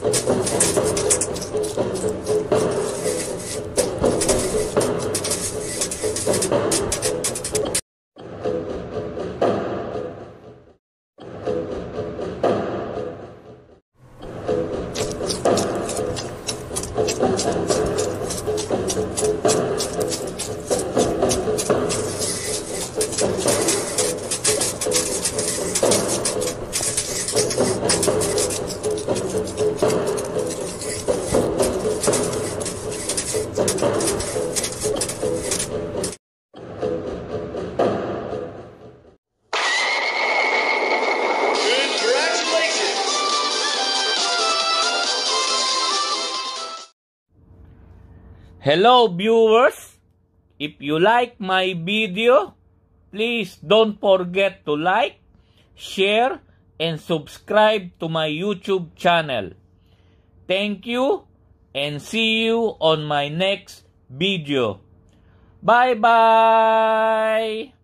Hello viewers, if you like my video, please don't forget to like, share, and subscribe to my YouTube channel. Thank you and see you on my next video. Bye-bye!